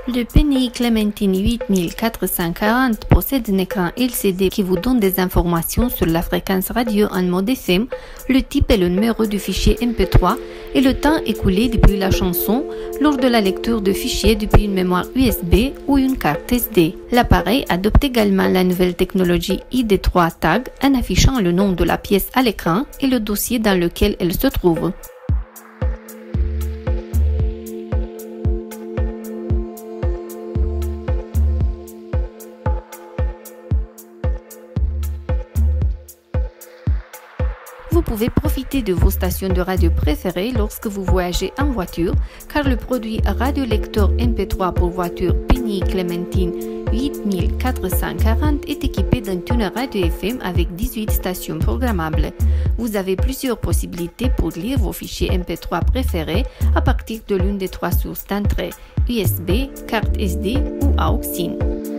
Le Penny Clementine 8440 possède un écran LCD qui vous donne des informations sur la fréquence radio en mode FM, le type et le numéro du fichier MP3 et le temps écoulé depuis la chanson lors de la lecture de fichiers depuis une mémoire USB ou une carte SD. L'appareil adopte également la nouvelle technologie ID3 Tag en affichant le nom de la pièce à l'écran et le dossier dans lequel elle se trouve. Vous pouvez profiter de vos stations de radio préférées lorsque vous voyagez en voiture, car le produit radiolecteur MP3 pour voiture Penny Clementine 8440 est équipé d'un tuner radio FM avec 18 stations programmables. Vous avez plusieurs possibilités pour lire vos fichiers MP3 préférés à partir de l'une des trois sources d'entrée, USB, carte SD ou AUX-IN.